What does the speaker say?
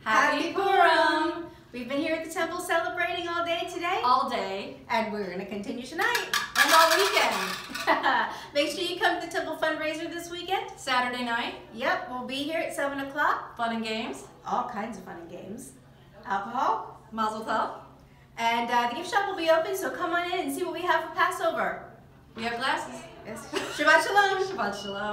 Happy Purim! We've been here at the temple celebrating all day today. All day. And we're going to continue tonight. And all weekend. Make sure you come to the temple fundraiser this weekend. Saturday night. Yep, we'll be here at 7 o'clock. Fun and games. All kinds of fun and games. Alcohol. Mazel tov. And the gift shop will be open, so come on in and see what we have for Passover. We have glasses. Yes. Shabbat Shalom. Shabbat Shalom.